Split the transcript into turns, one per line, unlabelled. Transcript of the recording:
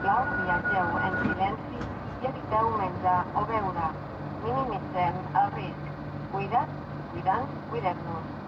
sisplau, viatgeu en silenci i eviteu menjar o beure. Minimitzem el risc. Cuida't, cuidant, cuidem-nos.